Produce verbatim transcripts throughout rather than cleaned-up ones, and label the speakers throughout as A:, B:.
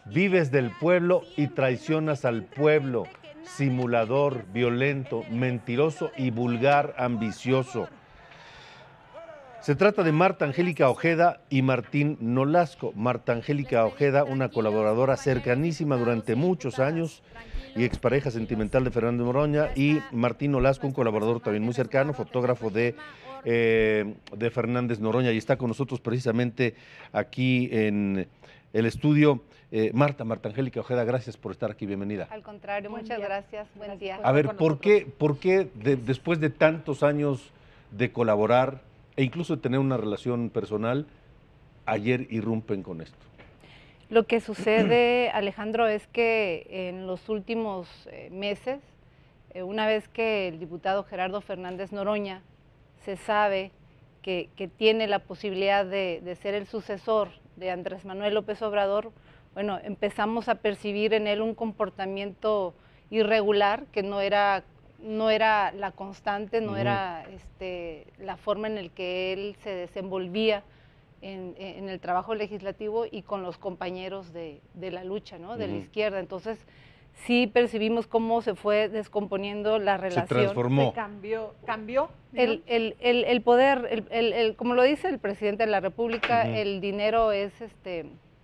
A: Vives del pueblo y traicionas al pueblo. Simulador, violento, mentiroso y vulgar, ambicioso. Se trata de Marta Angélica Ojeda y Martín Nolasco. Marta Angélica Ojeda, una colaboradora cercanísima durante muchos años y expareja sentimental de Fernando Noroña, y Martín Nolasco, un colaborador también muy cercano, fotógrafo de, eh, de Fernández Noroña, y está con nosotros precisamente aquí en el estudio. Eh, Marta, Marta Angélica Ojeda, gracias por estar aquí, bienvenida.
B: Al contrario,
C: Buen
B: muchas
C: día.
B: gracias, buen día.
A: A ver, ¿por qué, por qué de, después de tantos años de colaborar e incluso de tener una relación personal, ayer irrumpen con esto?
B: Lo que sucede, Alejandro, es que en los últimos eh, meses, eh, una vez que el diputado Gerardo Fernández Noroña se sabe que, que tiene la posibilidad de, de ser el sucesor de Andrés Manuel López Obrador, bueno, empezamos a percibir en él un comportamiento irregular, que no era, no era la constante, no uh-huh. era este, la forma en la que él se desenvolvía en, en el trabajo legislativo y con los compañeros de, de la lucha, ¿no? de uh-huh. la izquierda. Entonces, sí percibimos cómo se fue descomponiendo la relación.
A: Se transformó.
C: Se cambió. cambió
B: el, el, el, el poder, el, el, el, como lo dice el presidente de la República, uh-huh. el dinero es... este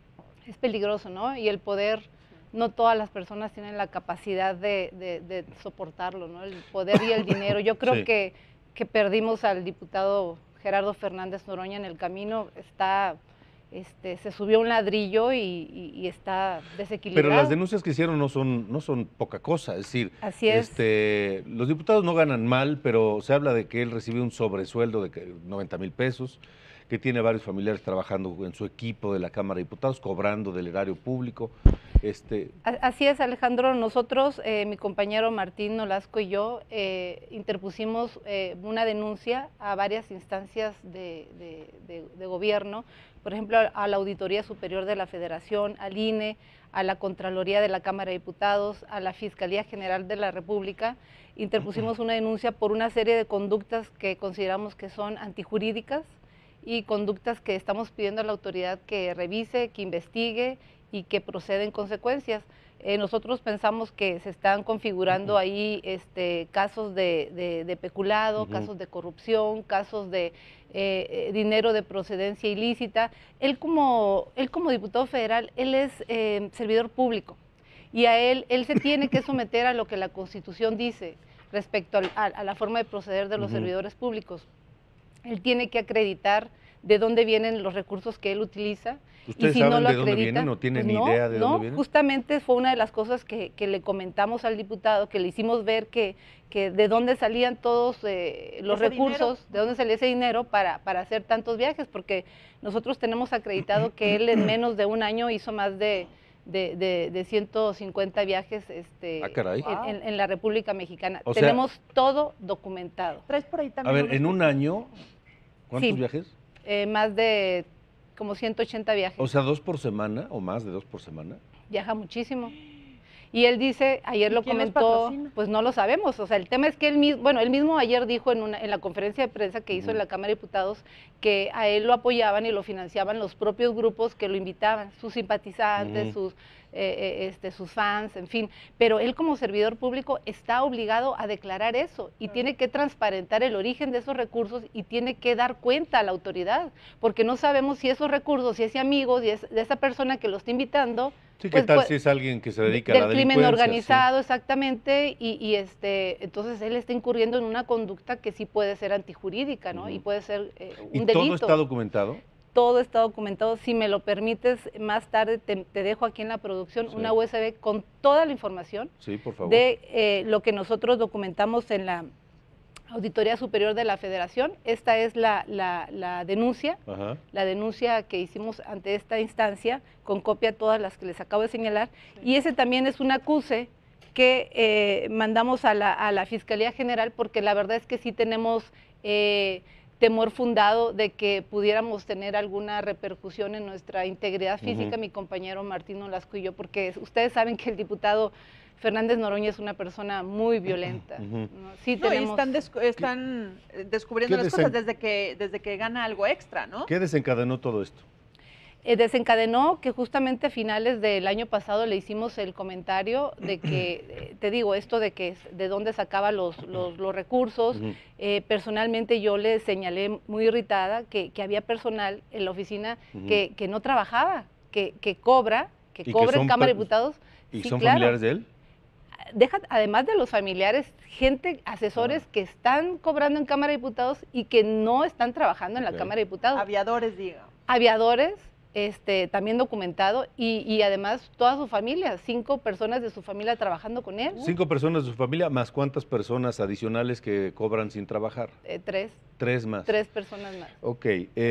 B: es peligroso, ¿no? Y el poder, no todas las personas tienen la capacidad de, de, de soportarlo, ¿no? El poder y el dinero. Yo creo sí. que, que perdimos al diputado Gerardo Fernández Noroña en el camino, está, este, se subió un ladrillo y, y, y está desequilibrado.
A: Pero las denuncias que hicieron no son, no son poca cosa, es decir,
B: Así es.
A: Este, los diputados no ganan mal, pero se habla de que él recibió un sobresueldo de noventa mil pesos, que tiene varios familiares trabajando en su equipo de la Cámara de Diputados, cobrando del erario público. Este...
B: Así es, Alejandro. Nosotros, eh, mi compañero Martín Nolasco y yo, eh, interpusimos eh, una denuncia a varias instancias de, de, de, de gobierno, por ejemplo, a la Auditoría Superior de la Federación, al I N E, a la Contraloría de la Cámara de Diputados, a la Fiscalía General de la República. Interpusimos una denuncia por una serie de conductas que consideramos que son antijurídicas, y conductas que estamos pidiendo a la autoridad que revise, que investigue y que proceda en consecuencias. Eh, nosotros pensamos que se están configurando uh-huh. ahí este, casos de, de, de peculado, uh-huh. casos de corrupción, casos de eh, dinero de procedencia ilícita. Él como, él como diputado federal, él es eh, servidor público y a él, él se tiene que someter a lo que la Constitución dice respecto a, a, a la forma de proceder de los uh-huh. servidores públicos. Él tiene que acreditar de dónde vienen los recursos que él utiliza.
A: ¿Ustedes
B: y si
A: saben
B: no lo
A: de dónde
B: acredita,
A: vienen o tienen
B: pues no,
A: idea de
B: no,
A: dónde vienen?
B: Justamente fue una de las cosas que, que le comentamos al diputado, que le hicimos ver que, que de dónde salían todos eh, los
C: ¿Ese
B: recursos,
C: dinero?
B: de dónde salía ese dinero para, para hacer tantos viajes, porque nosotros tenemos acreditado que él en menos de un año hizo más de... De, de, de ciento cincuenta viajes este,
A: ah, caray.
B: en, en, en la República Mexicana.
A: O
B: Tenemos
A: sea,
B: todo documentado.
C: ¿Traes por ahí también?
A: A ver, en un año, ¿cuántos
B: sí,
A: viajes?
B: Eh, más de como ciento ochenta viajes.
A: O sea, dos por semana o más de dos por semana.
B: Viaja muchísimo. Y él dice, ayer lo comentó, pues no lo sabemos, o sea, el tema es que él mismo, bueno, él mismo ayer dijo en, una, en la conferencia de prensa que hizo uh-huh. en la Cámara de Diputados que a él lo apoyaban y lo financiaban los propios grupos que lo invitaban, sus simpatizantes, uh-huh. sus, eh, este, sus fans, en fin, pero él como servidor público está obligado a declarar eso y uh-huh. tiene que transparentar el origen de esos recursos y tiene que dar cuenta a la autoridad, porque no sabemos si esos recursos, si ese amigo, si es de esa persona que lo está invitando.
A: Sí, ¿qué
B: pues,
A: tal
B: pues,
A: si es alguien que se dedica
B: del
A: a la
B: crimen organizado,
A: sí.
B: exactamente, y, y este, entonces él está incurriendo en una conducta que sí puede ser antijurídica, ¿no? Uh-huh. Y puede ser eh, un
A: ¿Y
B: delito.
A: todo está documentado?
B: Todo está documentado. Si me lo permites, más tarde te, te dejo aquí en la producción sí. una U S B con toda la información
A: sí, por favor.
B: de eh, lo que nosotros documentamos en la Auditoría Superior de la Federación. Esta es la, la, la denuncia, Ajá. la denuncia que hicimos ante esta instancia, con copia a todas las que les acabo de señalar, sí. y ese también es un acuse que eh, mandamos a la, a la Fiscalía General, porque la verdad es que sí tenemos eh, temor fundado de que pudiéramos tener alguna repercusión en nuestra integridad física, uh-huh. mi compañero Martín Nolasco y yo, porque ustedes saben que el diputado Fernández Noroña es una persona muy violenta. Uh-huh. ¿no? Sí,
C: no,
B: tenemos...
C: y están, des están descubriendo las cosas desde que, desde que gana algo extra, ¿no?
A: ¿Qué desencadenó todo esto?
B: eh, desencadenó que justamente a finales del año pasado le hicimos el comentario de que, eh, te digo, esto de que de dónde sacaba los, los, los recursos.
A: Ujú.
B: eh, personalmente yo le señalé muy irritada que, que había personal en la oficina
A: Ujú.
B: que, que no trabajaba, que, que cobra, que
A: ¿Y que
B: cobra en
A: son
B: Cámara de
A: per-
B: Diputados.
A: ¿Y
B: Sí,
A: son
B: claro.
A: familiares de él?
B: Deja, además de los familiares, gente, asesores
A: Ah.
B: que están cobrando en Cámara de Diputados y que no están trabajando en
A: Ok.
B: la Cámara de Diputados.
C: Aviadores, digamos.
B: Aviadores, este, también documentado, y, y además toda su familia, cinco personas de su familia trabajando con él.
A: Cinco personas de su familia, más cuántas personas adicionales que cobran sin trabajar.
B: Eh, tres,
A: Tres más.
B: tres personas más.
A: Ok.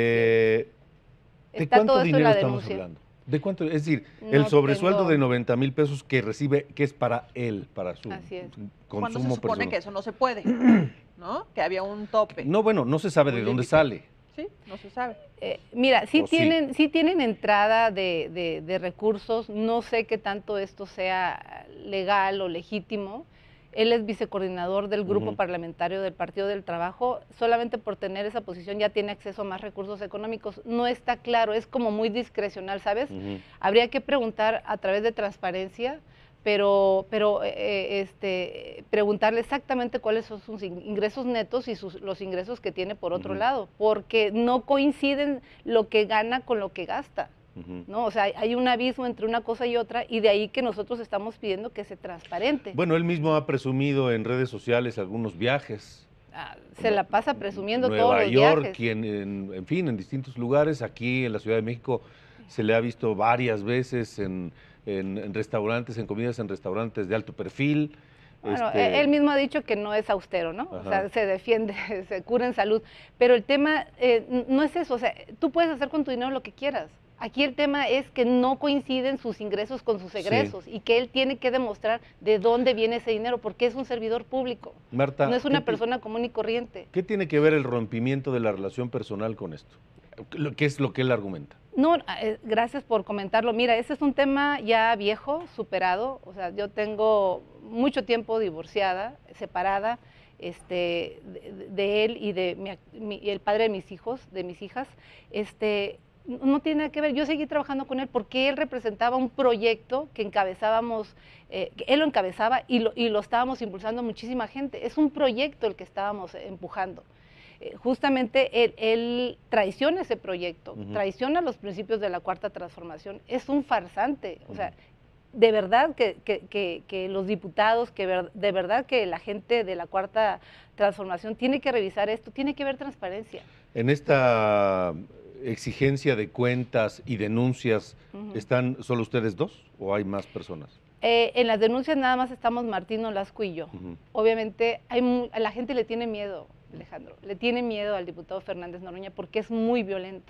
A: eh, ¿De
B: Está
A: cuánto
B: todo esto en
A: dinero
B: la
A: estamos
B: denuncia.
A: hablando? ¿De cuánto? Es decir,
B: No
A: el sobresueldo
B: tengo-
A: de noventa mil pesos que recibe, que es para él, para su
B: Así es.
C: Cuando se
A: consumo
C: supone
A: personal.
C: que eso no se puede, ¿no? Que había un tope.
A: No, bueno, no se sabe
C: Un
A: de dónde
C: límite.
A: sale.
C: Sí, no se sabe.
B: Eh, mira, sí
A: ¿O sí?
B: tienen, sí tienen entrada de, de- de recursos, no sé qué tanto esto sea legal o legítimo. Él es vicecoordinador del grupo
A: Ujú.
B: parlamentario del Partido del Trabajo, solamente por tener esa posición ya tiene acceso a más recursos económicos. No está claro, es como muy discrecional, ¿sabes?
A: Ujú.
B: Habría que preguntar a través de transparencia, pero, pero eh, este, preguntarle exactamente cuáles son sus in- ingresos netos y sus, los ingresos que tiene por otro
A: Ujú.
B: lado, porque no coinciden lo que gana con lo que gasta,
A: Ujú.
B: ¿no? O sea, hay- hay un abismo entre una cosa y otra, y de ahí que nosotros estamos pidiendo que se transparente.
A: Bueno, él mismo ha presumido en redes sociales algunos viajes.
B: Ah, se la pasa presumiendo
A: Nueva
B: todos los
A: York,
B: viajes.
A: y en, en- en fin, en distintos lugares. Aquí en la Ciudad de México se le ha visto varias veces en, en- en restaurantes, en comidas en restaurantes de alto perfil.
B: Bueno,
A: Este,
B: e- él mismo ha dicho que no es austero, ¿no? O sea,
A: Ajá.
B: se defiende, se cura en salud. Pero el tema eh, n- no es eso, o sea, tú puedes hacer con tu dinero lo que quieras. Aquí el tema es que no coinciden sus ingresos con sus
A: Sí.
B: egresos y que él tiene que demostrar de dónde viene ese dinero, porque es un servidor público,
A: Marta,
B: no es
A: ¿qué
B: una
A: ti-
B: persona común y corriente.
A: ¿qué tiene que ver el rompimiento de la relación personal con esto? Lo- ¿Qué es lo que él argumenta?
B: No, eh, gracias por comentarlo. Mira, ese es un tema ya viejo, superado. O sea, yo tengo mucho tiempo divorciada, separada, este, de, de él y de mi ac- mi- y el padre de mis hijos, de mis hijas. Este, no no tiene nada que ver. Yo seguí trabajando con él porque él representaba un proyecto que encabezábamos, eh, que él lo encabezaba y lo, y lo estábamos impulsando muchísima gente. Es un proyecto el que estábamos empujando. Eh, justamente él, él traiciona ese proyecto,
A: Ujú.
B: traiciona los principios de la Cuarta Transformación, es un farsante, o sea, de verdad que, que- que- que los diputados, que ver- de verdad que la gente de la Cuarta Transformación tiene que revisar esto, tiene que haber transparencia.
A: En esta exigencia de cuentas y denuncias,
B: Ujú.
A: ¿están solo ustedes dos o hay más personas?
B: Eh, en las denuncias nada más estamos Martín Olasco y yo.
A: Ujú.
B: Obviamente hay mu- a la gente le tiene miedo, Alejandro, le tiene miedo al diputado Fernández Noroña porque es muy violento.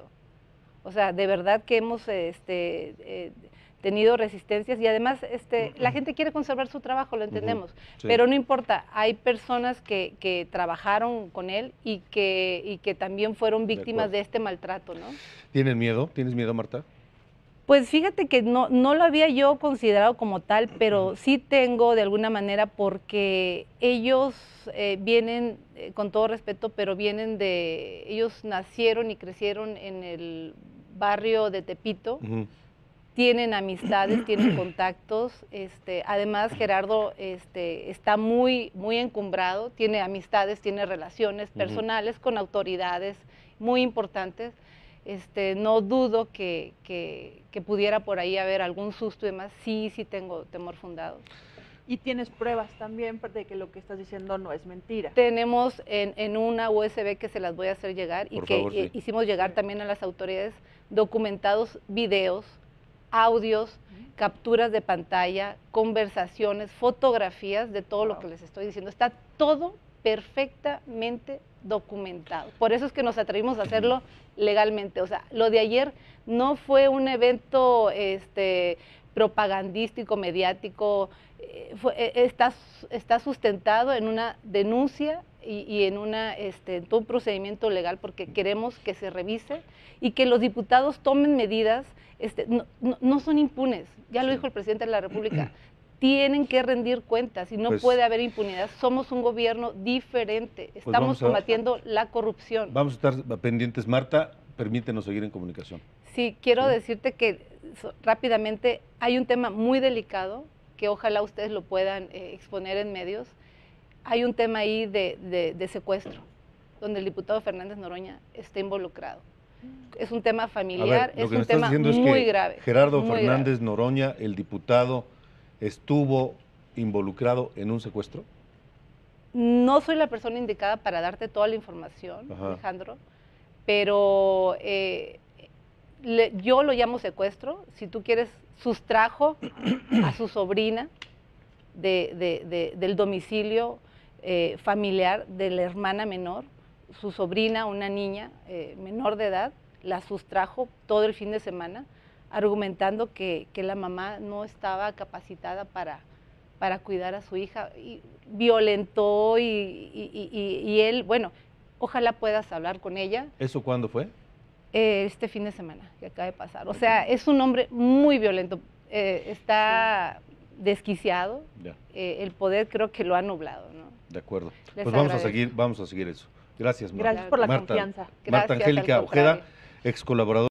B: O sea, de verdad que hemos este, eh, tenido resistencias y además este, la gente quiere conservar su trabajo, lo entendemos.
A: Sí.
B: Pero no importa, hay personas que, que trabajaron con él y que, y que también fueron víctimas
A: acuerdo.
B: de este maltrato, ¿no?
A: ¿Tienen miedo? ¿Tienes miedo, Marta?
B: Pues fíjate que no, no lo había yo considerado como tal, pero sí tengo de alguna manera porque ellos eh, vienen, eh, con todo respeto, pero vienen de, ellos nacieron y crecieron en el barrio de Tepito,
A: Ujú.
B: tienen amistades, tienen contactos, este, además Gerardo este, está muy, muy encumbrado, tiene amistades, tiene relaciones
A: Ujú.
B: personales con autoridades muy importantes. Este, no dudo que, que, que pudiera por ahí haber algún susto y demás, sí, sí tengo temor fundado.
C: Y tienes pruebas también de que lo que estás diciendo no es mentira.
B: Tenemos en, en una U S B que se las voy a hacer llegar y
A: Por
B: que
A: favor, sí.
B: eh, hicimos llegar también a las autoridades documentados videos, audios, capturas de pantalla, conversaciones, fotografías de todo lo
C: Wow.
B: que les estoy diciendo. Está todo perfectamente documentado. Por eso es que nos atrevimos a hacerlo legalmente. O sea, lo de ayer no fue un evento este, propagandístico, mediático, eh, fue, eh, está, está sustentado en una denuncia y, y en una, este, en todo un procedimiento legal porque queremos que se revise y que los diputados tomen medidas, este, no, no, no son impunes, ya lo
A: Sí.
B: dijo el presidente de la República, tienen que rendir cuentas y no
A: Pues-
B: puede haber impunidad. Somos un gobierno diferente, estamos
A: vamos a-
B: combatiendo la corrupción.
A: Vamos a estar pendientes, Marta. permítenos seguir en comunicación.
B: Sí, quiero
A: Sí.
B: decirte que so- rápidamente hay un tema muy delicado que ojalá ustedes lo puedan eh, exponer en medios. Hay un tema ahí de, de- de secuestro, donde el diputado Fernández Noroña está involucrado. Es un tema
A: A
B: familiar,
A: ver, lo
B: es
A: que
B: un
A: nos estás
B: tema
A: diciendo es
B: muy
A: que
B: grave.
A: Gerardo
B: muy
A: Fernández
B: grave.
A: Noroña, el diputado, estuvo involucrado en un secuestro.
B: No soy la persona indicada para darte toda la información,
A: Ajá.
B: Alejandro, pero eh, le- yo lo llamo secuestro. Si tú quieres, sustrajo a su sobrina de, de- de- del domicilio eh, familiar de la hermana menor. Su sobrina, una niña eh, menor de edad, la sustrajo todo el fin de semana, argumentando que, que la mamá no estaba capacitada para, para cuidar a su hija. Y violentó y, y- y- y él, bueno, ojalá puedas hablar con ella.
A: ¿Eso cuándo fue?
B: Eh, este fin de semana que acaba de pasar. O sea, es un hombre muy violento, eh, está desquiciado,
A: Ya,
B: eh, el poder creo que lo ha nublado, ¿no?
A: de acuerdo.
B: Les
A: Pues vamos a
B: agradezco.
A: seguir, vamos a seguir eso. Gracias, Marta.
C: Gracias por la
A: Marta,
C: confianza.
A: Marta
B: Gracias, al
A: Angélica Ojeda,
B: contrario.
A: ex colaboradora.